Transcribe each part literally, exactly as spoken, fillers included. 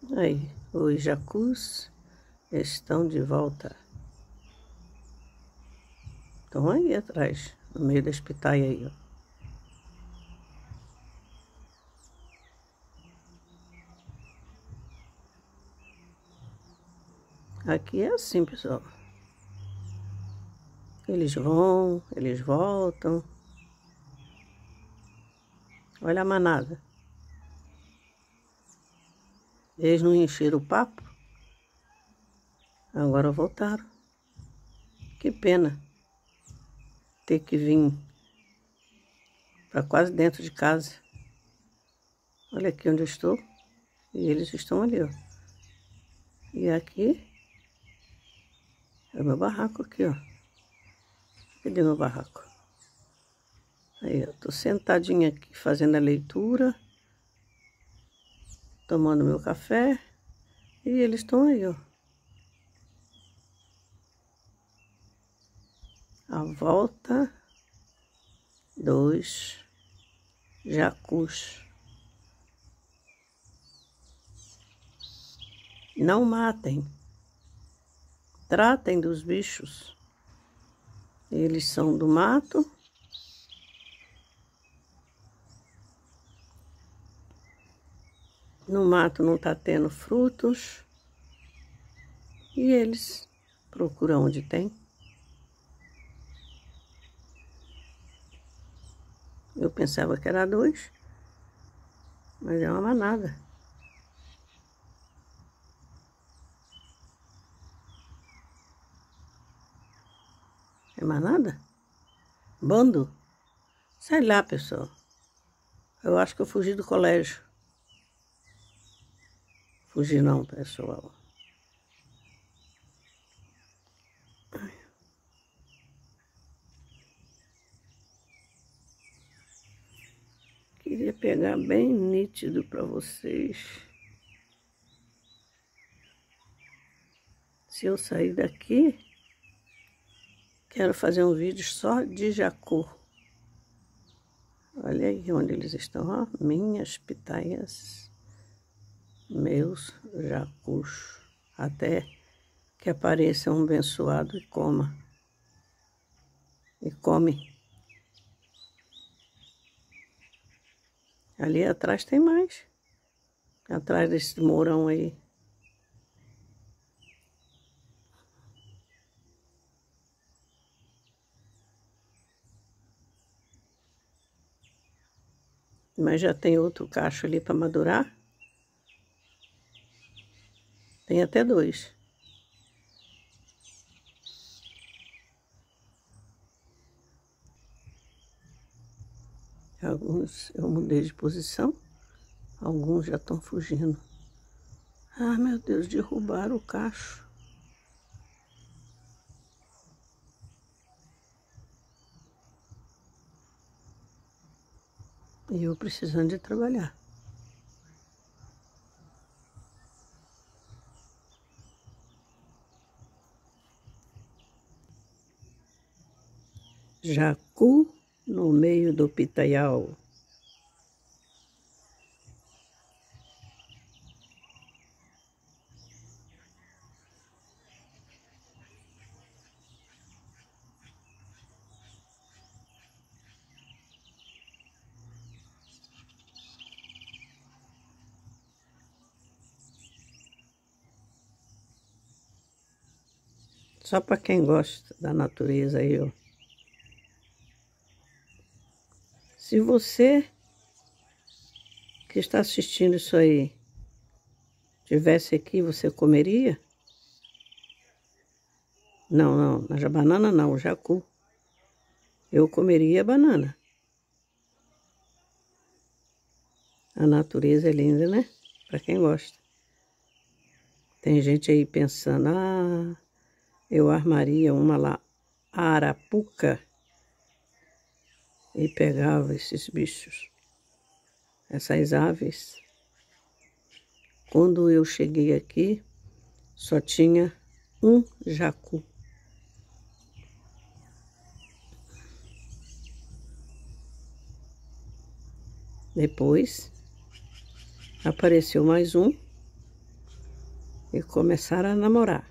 Aí, os jacus estão de volta. Estão aí atrás, no meio da espitaia aí, ó. Aqui é assim, pessoal. Eles vão, eles voltam. Olha a manada. Eles não encheram o papo. Agora voltaram. Que pena ter que vir para quase dentro de casa. Olha aqui onde eu estou. E eles estão ali, ó. E aqui é o meu barraco aqui, ó. Cadê meu barraco? Aí, eu tô sentadinha aqui fazendo a leitura, tomando meu café, e eles estão aí, ó. A volta dos jacus. Não matem. Tratem dos bichos. Eles são do mato. No mato não tá tendo frutos. E eles procuram onde tem. Eu pensava que era dois, mas é uma manada. É manada? Bando? Sei lá, pessoal. Eu acho que eu fugi do colégio. Fugi não, pessoal. Queria pegar bem nítido para vocês. Se eu sair daqui, quero fazer um vídeo só de jacu. Olha aí onde eles estão, ó. Minhas pitaias, meus jacus. Até que apareça um abençoado e coma. E come. Ali atrás tem mais. Atrás desse mourão aí. Mas já tem outro cacho ali para madurar. Tem até dois. Alguns eu mudei de posição. Alguns já estão fugindo. Ah, meu Deus, derrubaram o cacho. E eu precisando de trabalhar. Jacu no meio do pitaial. Só para quem gosta da natureza aí, ó. Se você que está assistindo isso aí tivesse aqui, você comeria? Não, não, mas a banana não, o jacu. Eu comeria a banana. A natureza é linda, né? Para quem gosta. Tem gente aí pensando, ah, eu armaria uma lá, arapuca, e pegava esses bichos, essas aves. Quando eu cheguei aqui, só tinha um jacu. Depois, apareceu mais um. e começaram a namorar.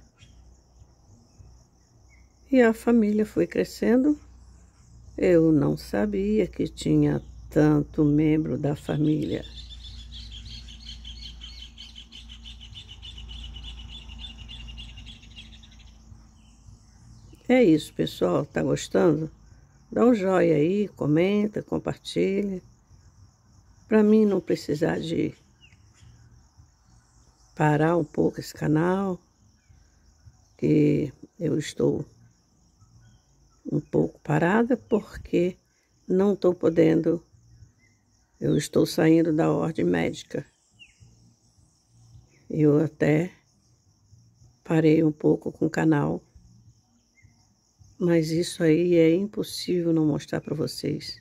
E a família foi crescendo. Eu não sabia que tinha tanto membro da família. É isso, pessoal. Tá gostando? Dá um joinha aí, comenta, compartilha. Para mim não precisar de parar um pouco esse canal, que eu estou um pouco parada porque não estou podendo, eu estou saindo da ordem médica. Eu até parei um pouco com o canal, mas isso aí é impossível não mostrar para vocês.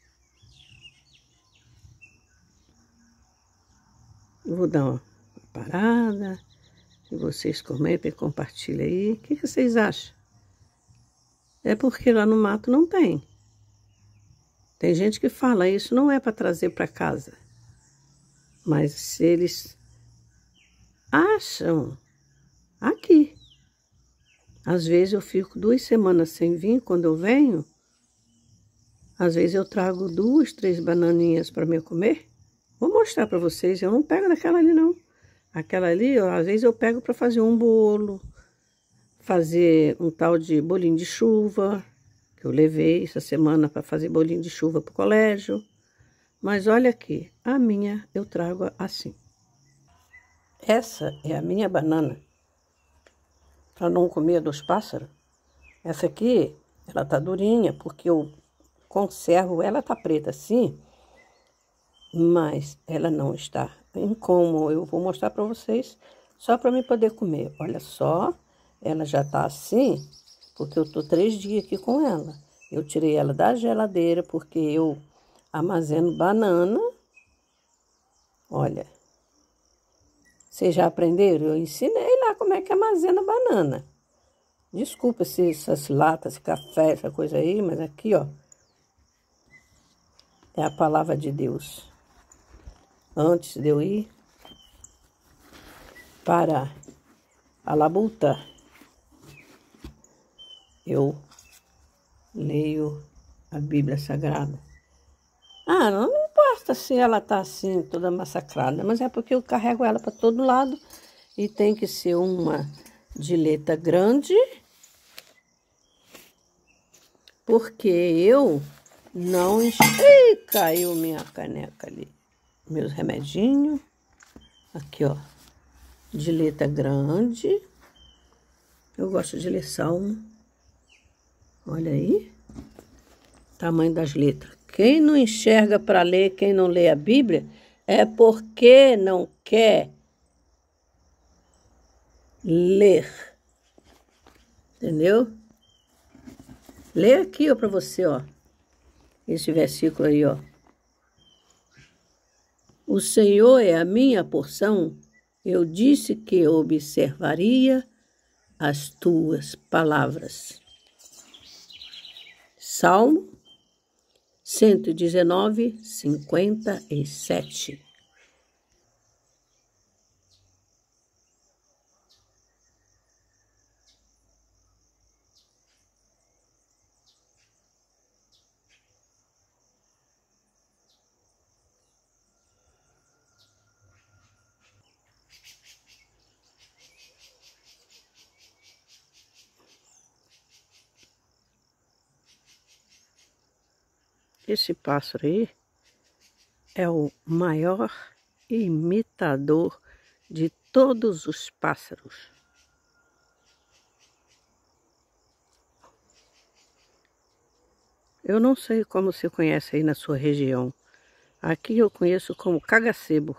Eu vou dar uma parada, e vocês comentem e compartilhem aí. O que, que vocês acham? É porque lá no mato não tem. Tem gente que fala, isso não é para trazer para casa. Mas se eles acham aqui. Às vezes eu fico duas semanas sem vir, quando eu venho, às vezes eu trago duas, três bananinhas para me comer. Vou mostrar para vocês, eu não pego daquela ali não. Aquela ali, ó, às vezes eu pego para fazer um bolo, fazer um tal de bolinho de chuva, que eu levei essa semana para fazer bolinho de chuva para o colégio. Mas olha aqui, a minha eu trago assim. Essa é a minha banana, para não comer dos pássaros. Essa aqui, ela tá durinha, porque eu conservo, ela tá preta assim, mas ela não está em como eu vou mostrar para vocês, só para mim poder comer. Olha só, ela já tá assim, porque eu tô três dias aqui com ela. Eu tirei ela da geladeira, porque eu armazeno banana. Olha, vocês já aprenderam? Eu ensinei lá como é que armazena banana. Desculpa se essas latas, esse café, essa coisa aí, mas aqui, ó, é a palavra de Deus. Antes de eu ir para a labuta, eu leio a Bíblia Sagrada. Ah, não, não importa se ela tá assim, toda massacrada, mas é porque eu carrego ela para todo lado e tem que ser uma de letra grande, porque eu não... Ih, caiu minha caneca ali. Meus remedinhos. Aqui, ó. De letra grande. Eu gosto de ler Salmo. Olha aí. Tamanho das letras. Quem não enxerga para ler, quem não lê a Bíblia, é porque não quer ler. Entendeu? Lê aqui, ó, para você, ó. Esse versículo aí, ó. O Senhor é a minha porção, eu disse que observaria as tuas palavras. Salmo cento e dezenove, cinquenta e sete. Esse pássaro aí é o maior imitador de todos os pássaros. Eu não sei como se conhece aí na sua região. Aqui eu conheço como cagacebo.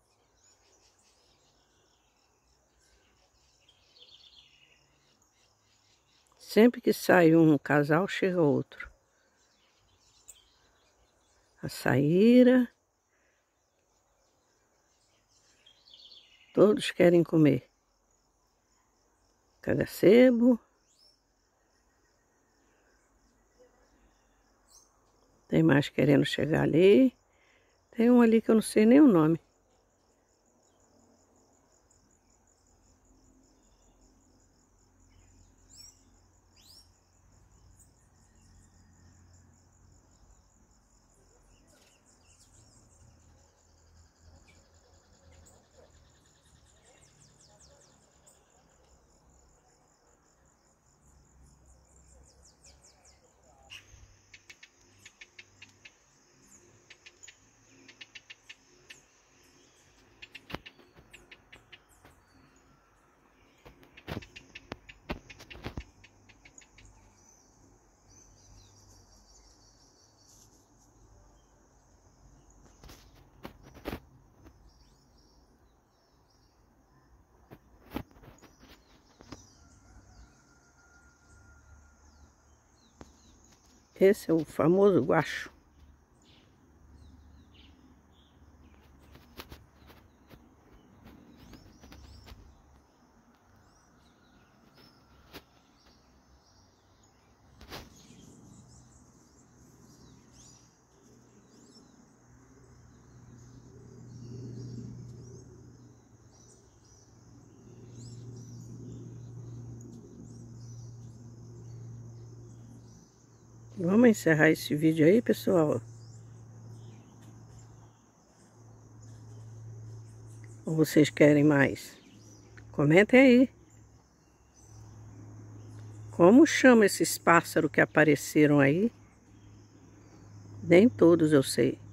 Sempre que sai um casal, chega outro. A saíra. Todos querem comer. Cagacebo. Tem mais querendo chegar ali. Tem um ali que eu não sei nem o nome. Esse é o famoso guacho. Vamos encerrar esse vídeo aí, pessoal? Ou vocês querem mais? Comentem aí. Como chama esses pássaros que apareceram aí? Nem todos eu sei.